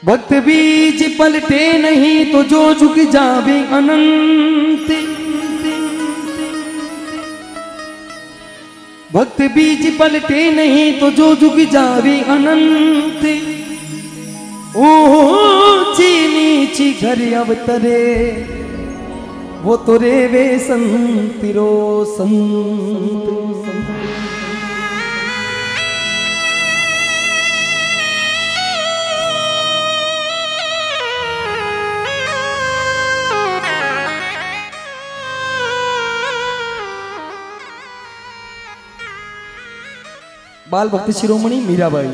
भक्त बीज पलटे नहीं तो जो झुक जावे अनंत। भक्त बीज पलटे नहीं तो जो झुक जावे अनंत। ऊंची नीची घर अवतरे वो तो रे वे संतिरो संत। बाल भक्ति शिरोमणी मीराबाई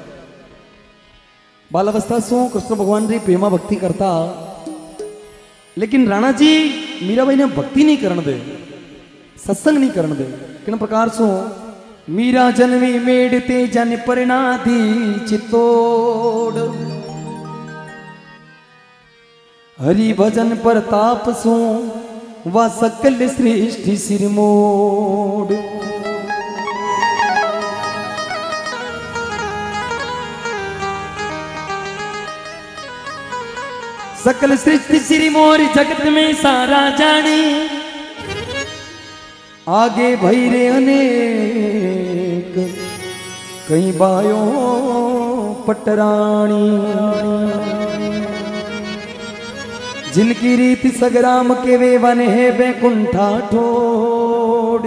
बालावस्था सो कृष्ण भगवान री प्रेमा भक्ति करता, लेकिन राणा जी मीराबाई ने भक्ति नहीं करने दे, सत्संग नहीं करने दे। किन प्रकार सो मीरा जन्मी मेड़ते जन परिणादी चित्तोड़। हरि भजन प्रताप सो वा सकल सृष्टि सिरमोड़। सकल सृष्टि श्री मोर जगत में सारा जानी। आगे भैरे अनेक कई बायो पटरानी। जिनकी रीति सगराम के वे वन है बैकुंठा ठोड़।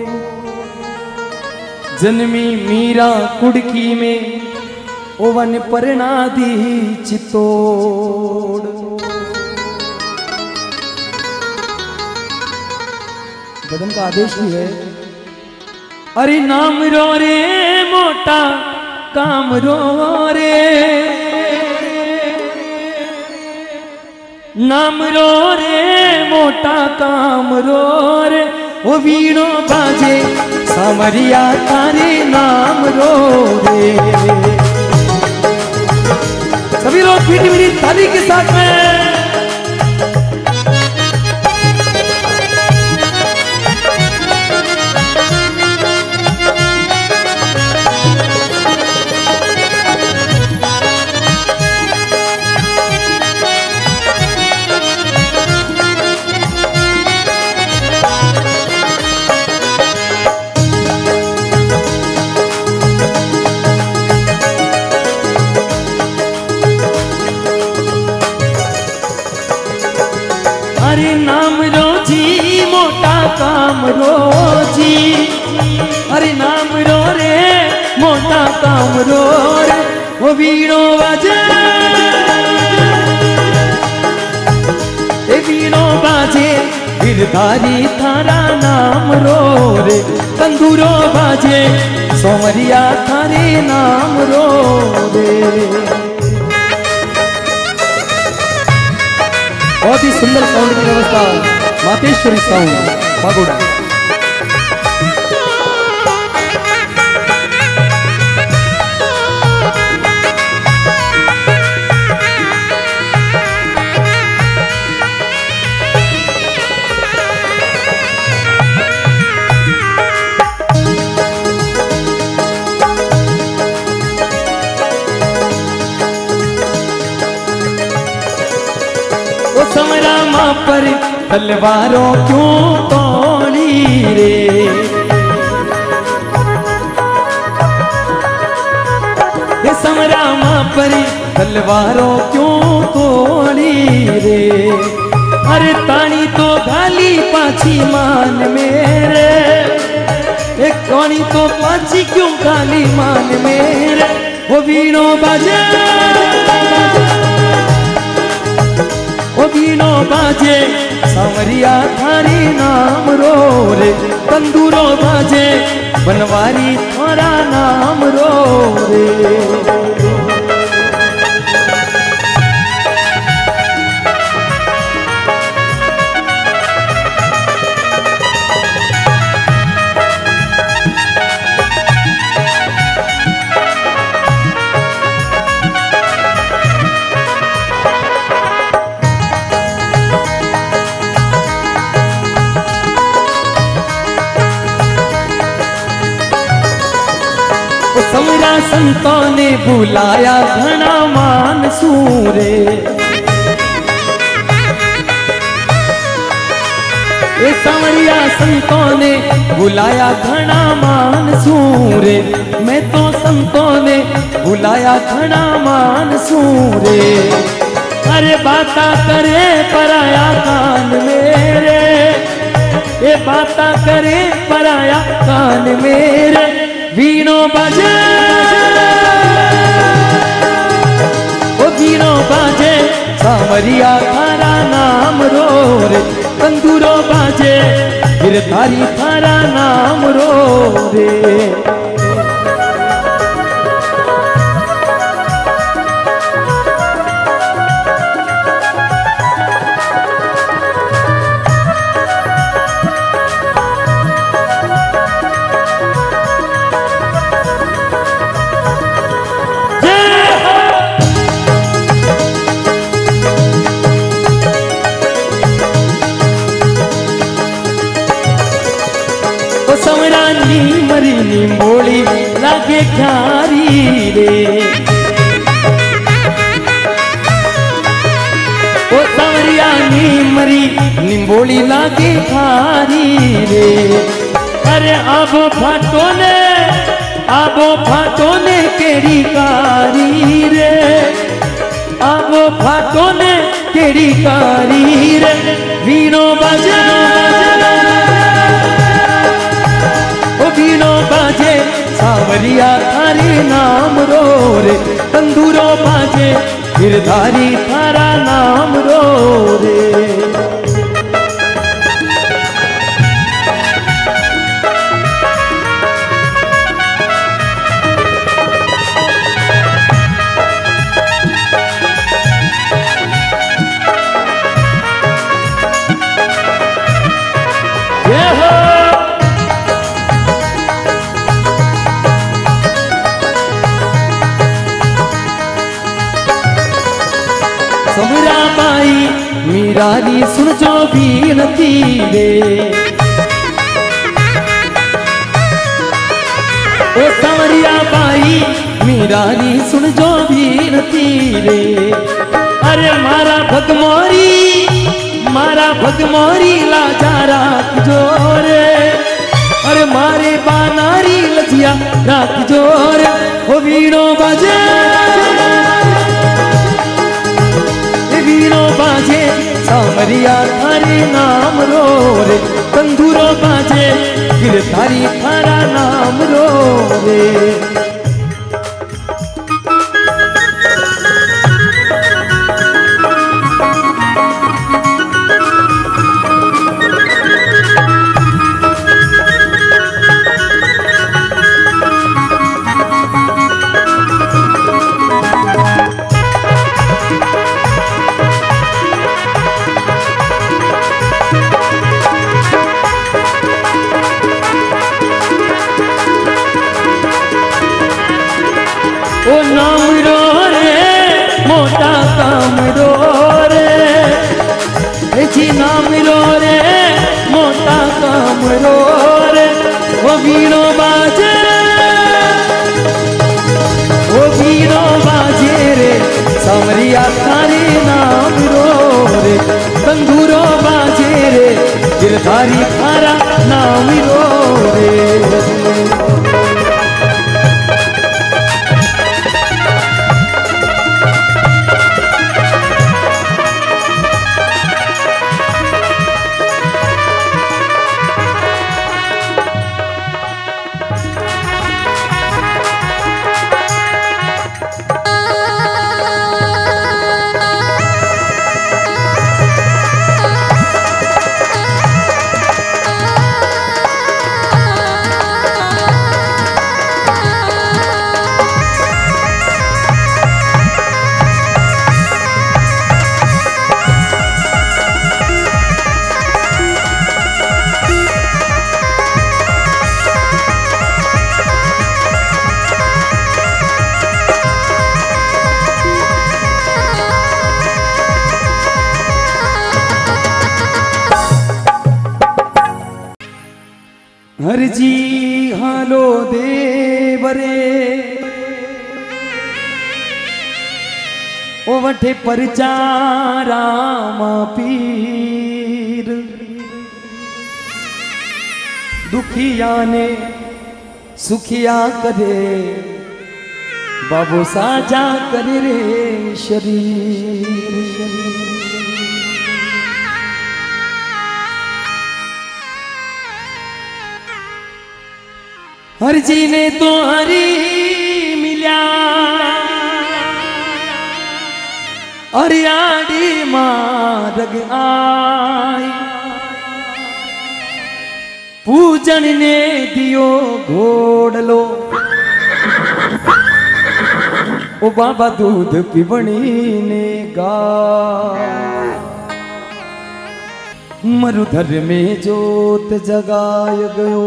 जन्मी मीरा कुड़की में ओ वन परनादी चित्तोड़। भजन का आदेश भी है। अरे नाम रो रे मोटा काम रो रे। नाम रो रे मोटा काम रो रे। वो वीणो बाजे सामरिया तारे नाम रो रे। सभी लोग मीठी मीठी ताली के साथ में काम रोजी। अरे नाम रो रे मोटा काम रो रे। वो वीणो बाजे वीणो बाजे गिरधारी थारा नाम रो रे। तंदूरो बाजे सोमरिया थारे नाम रो रे। बहुत ही सुंदर साउंड की व्यवस्था मातेश्वरी साउंड बागोड़ा। वो समरामा पर तलवारों क्यों तोड़ी रे। ये समरामा पर तलवारों क्यों तोड़ी रे। अरे तानी तो गाली पाछी मान मेरे। एक कौनी तो पाछी क्यों गाली मान मेरे। वो वीणो बाजे वो वीणो बाजे सामरिया थारी नाम रो रे। तंदूरो बाजे बनवारी थारा नाम रो रे। समरा संतों ने बुलाया घना मानसूरे, ए सांवरिया संतों ने बुलाया घना मानसूरे, मैं तो संतों ने बुलाया घना मानसूरे। अरे बाता करे पराया कान मेरे, ये बाता करे पराया कान मेरे, वीणो बाजे ओ वीणो बाजे सांवरिया थारा नाम रो रे, तंदूरो बाजे गिरधारी थारा नाम रो रे। समरानी मरी निम्बोली लागे ख्यारी रे, ओ समरियानी मरी निम्बोली लागे खारी रे। अरे आबो फाटो ने केड़ी कारी रे, आबो फाटो ने केड़ी कारी रे, वीणो बाजे वीणो बाजे सांवरिया थारे नाम रो रे, तंदूरो बाजे गिरधारी थारा नाम रो रे। समरा बाई मीरारी सुन जो बीनती रे, ओ सांवरिया बाई मीरारी सुन जो बीनती रे। अरे मारा भगमोरी लाजा रात जोरे, अरे मारे बानारी लजिया रात जोरे, ओ वीणो बाजे वीणो बाजे सांवरिया थारे नाम रो रे, तंदूरो बाजे गिरधारी थारा नाम रो रे। ओ नाम रो रे मोटा काम रो रे, जी नाम रो रे मोटा काम रो रे, ओ वीणो बाजे रे सांवरिया थारे नाम रो रे, तंदूरो बाजे रे गिरधारी थारा नाम रो रे। हर जी हालो देवरे ओ वठे परचारा पीर दुखिया ने सुखिया करे बाबू साजा करे रे शरीर। हर जी ने तो हरी मिल्या अरियाड़ी मारग आई पूजन ने दियो घोड़लो ओ बाबा दूध पिवणी ने गा मरुधर में जोत जगाय गयो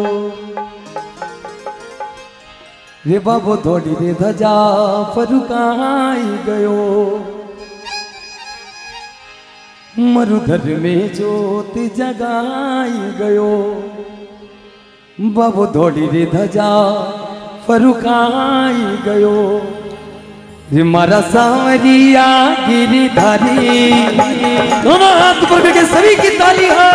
रे बाबो थोड़ी रे धजा फरुकाई गयो मरुधर में जोत जगाई गयो बाबो थोड़ी रे धजा फरुकाई गयो रे मारा सांवरिया गिरिधारी। दोनों हाथ ऊपर करके सभी की ताली हो।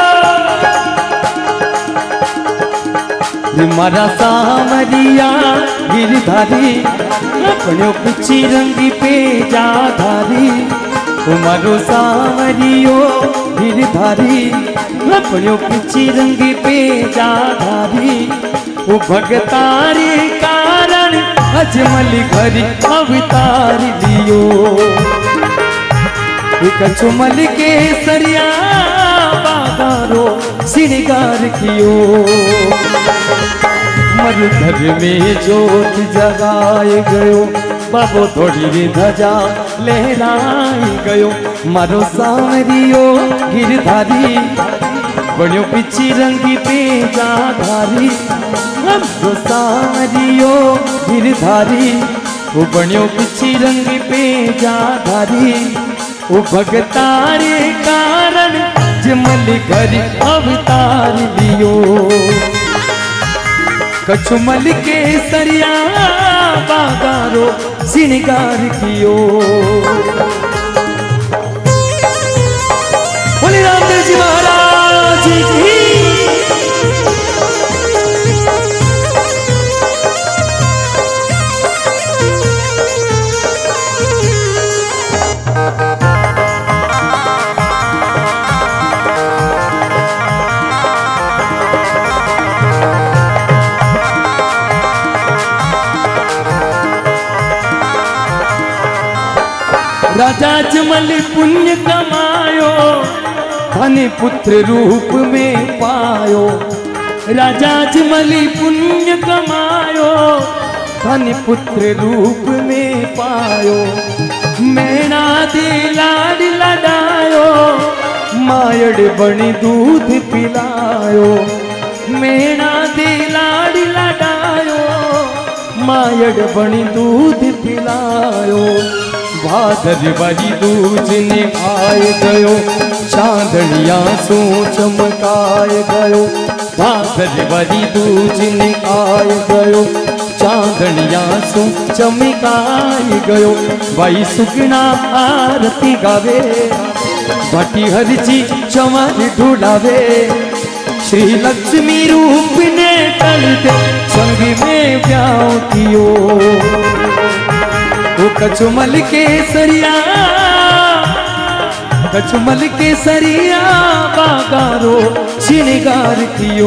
रे मारा सांवरिया गिरिधारी अपने पिछी रंगी पे जाधारी मारो सांवरियो गिरधारी अपने पिछी रंगी पे जाधारी वो भगतारी कारण अजमल घरी अवतार लियो कचुमल के सरिया बागारो श्रृंगार कियो मरुधर में जोत जगाए गयो बाबो थोड़ी रे धजा लहराई गयो मारो सांवरियो गिरधारी बड़ियो पिछी रंगी पे जाधारी मारो सांवरियो गिरधारी वो बड़ियो पिछी रंगी पे जाधारी वो भगतारे कारण जमल घरी अवतार लियो कछुमल के सरिया बागारो श्रृंगार कियो। बोले रामदेव जी महाराज की। राजा अजमल पुण्य कमायो धन पुत्र रूप में पायो राजा अजमल पुण्य कमायो धन पुत्र रूप में पायो मैना दे लाड लडायो मायड़ बनी दूध पिलायो मैना दे लाड लडायो मायड़ बनी दूध पिलायो भादर वाली दूज ने आए गयो चांदनिया सो चमकाए गयो भादर वाली दूज ने आए गयो चांदनिया सो चमकाए गयो भाई सुगना आरती गावे भाटी हर जी चमर ढूंढावे श्री लक्ष्मी रूप ने टल दे संग में ब्याह कियो वो कछुमल के सरिया बागारो श्रृंगार कियो।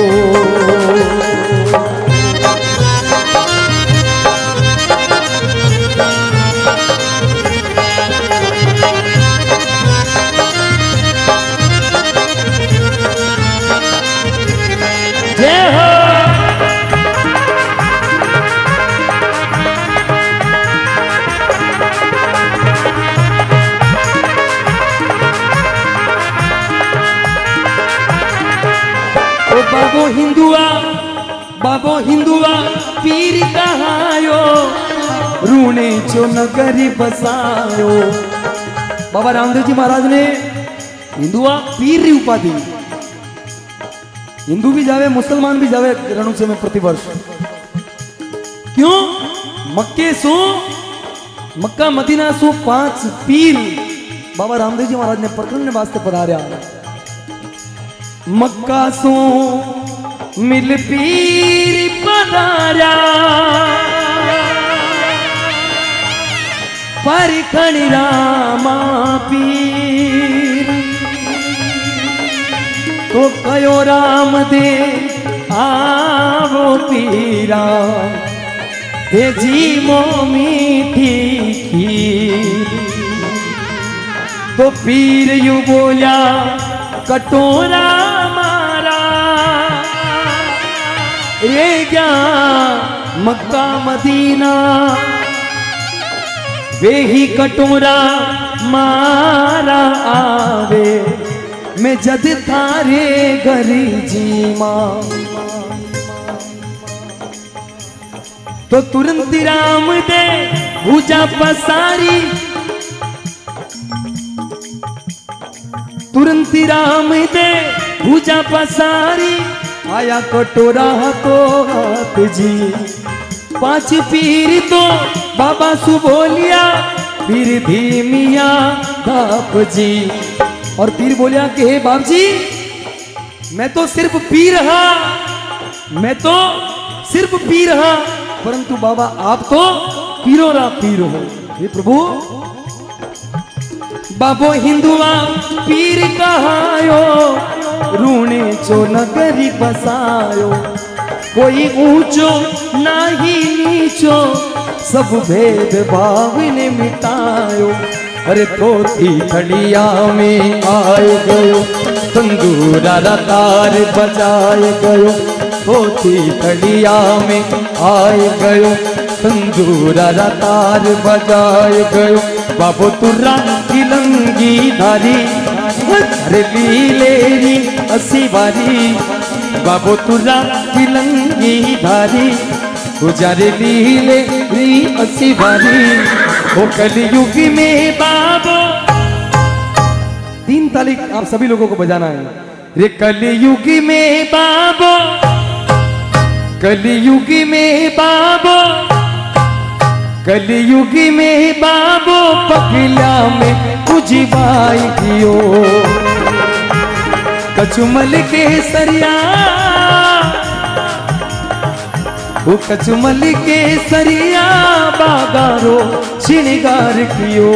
जय हो बाबो हिंदुआ पीर कहायो रूणे चो नगरी बसायो। बाबा रामदेव जी महाराज ने हिंदुआ पीर री उपाधि हिंदू भी जावे मुसलमान भी जावे रणुचे में प्रतिवर्ष क्यों मक्के सो मक्का मदीना सु 5 पीर बाबा रामदेव जी महाराज ने प्रकरण ने वास्ते पधार्या। मक्का सु मिल पीर पधार्या परखण रामा पीर तो कयो राम दे आवो पीरा जी मो मीठी खीर। तो पीर यू बोला कटोरा मारा ये क्या मक्का मदीना वे ही कटोरा मारा आवे मैं जद थारे घरी जी मां। तो तुरंत राम दे भुजा पसारी तुरंत राम दे भुजा पसारी आया कटोरा तो हाथ जी। 5 पीर तो बाबा सु बोलिया पीर धीमिया बाप जी। और पीर बोलिया कि हे बाप जी मैं तो सिर्फ पी रहा मैं तो सिर्फ पी रहा परंतु बाबा आप तो पीरो रा पीरो हो। हे प्रभु बाबो हिंदुआ पीर कहायो रूणे चो नगरी बसायो कोई ऊंचो नाही नीचो सब भेद भाव ने मिटायो। अरे धोती थड़िया में आए गयो तंदूरा तार बजाए गयो धोती थड़िया में आए गयो तंदूरा तार बजाए गयो। बाबो तुरा की लंगी धारी अरे लीलेरी असी बारी बाबो तुरा की लंगी धारी गुजारे लीले री असी बारी वो कलयुग में बाबो। 3 ताली आप सभी लोगों को बजाना है। रे कलयुग में बाबो कलयुग में बाबो कलयुग में बाबो पगला में कुछ बाई दियो कचुमल के सरिया वो कचुमल के सरिया बागारो श्रृंगार कियो।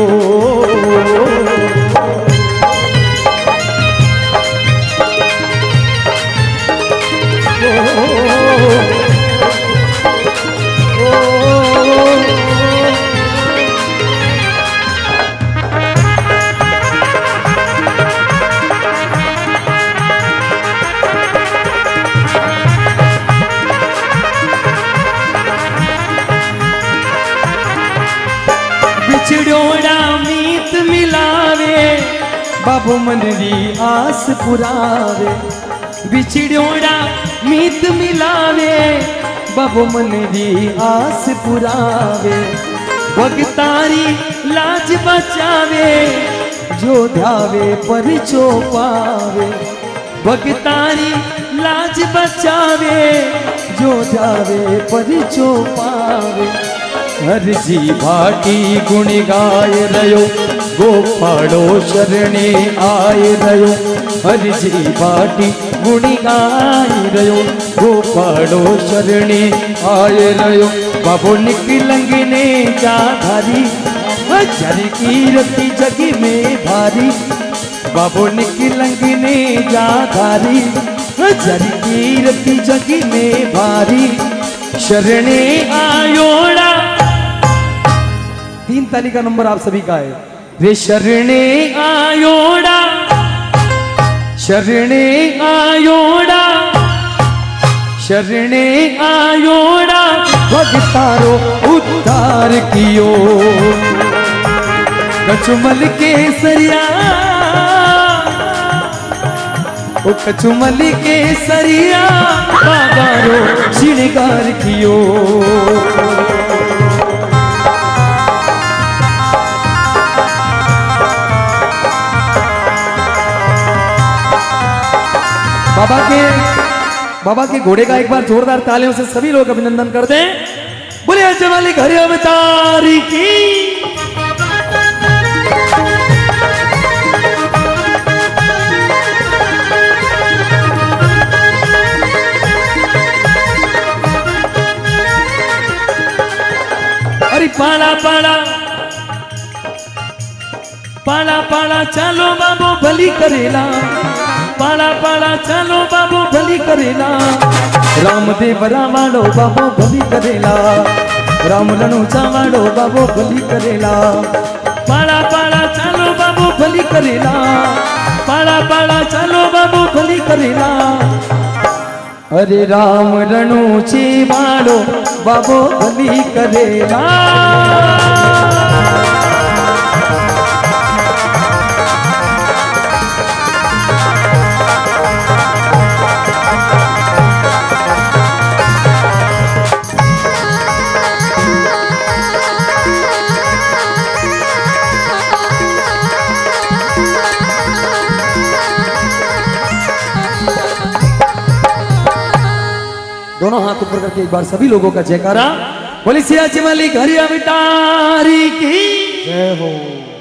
बिछड़ोड़ा मीत मिलावे बाबू मनरी आस पुरावे बिछड़ोड़ा मीत मिलावे बाबू मनरी आस पुरावे भगतारी लाज बचावे जो ध्यावे पर चो पावे भगतारी लाज बचावे जो ध्यावे पर चो पावे। हर जी भाटी गुण गाय रयो गोपाड़ो शरणे आए रयो हर जी भाटी गुण गाय रयो गोपाड़ो शरणे आए रयो। बाबो निकलंगने जा धारी हजर कीरती जग में भारी बाबो निकलंगने जा धारी हजर कीरती जग में भारी शरणे आयोड़ा। 3 ताली का नंबर आप सभी का है। रे शरणे आयोड़ा शरणे आयोड़ा शरणे आयोड़ा भगतारो उद्धार कियो कचुमल के सरिया ओ कचुमल के सरिया बागारो श्रृंगार कियो। बाबा के घोड़े का एक बार जोरदार तालियों से सभी लोग अभिनंदन करते हैं। बोले अजय वाली घर अवतारी की। पाड़ा पाड़ा चालो बाबू भली करेला, पाड़ा पाड़ा चालो बाबू भली करेला, रामदेव रावाड़ो बाबू भली करेला, राम लणूचा वाड़ो बाबू भली करेला, पाड़ा पाड़ा चालो बाबू भली करेला, पाड़ा पाड़ा चालो बाबू भली करेला, अरे राम रणूची वाड़ो बाबू भली करेला। दोनों हाथ ऊपर करके एक बार सभी लोगों का जयकारा। बोली सियाची मालिक हरिया मिटारी की जय हो।